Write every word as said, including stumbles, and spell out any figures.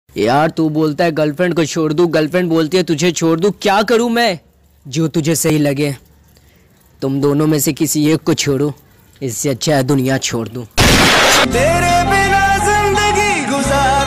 यार तू बोलता है गर्लफ्रेंड को छोड़ दूं, गर्लफ्रेंड बोलती है तुझे छोड़ दूं। क्या करूं मैं? जो तुझे सही लगे। तुम दोनों में से किसी एक को छोड़ो, इससे अच्छा है दुनिया छोड़ दूं। तेरे बिना जिंदगी गुजार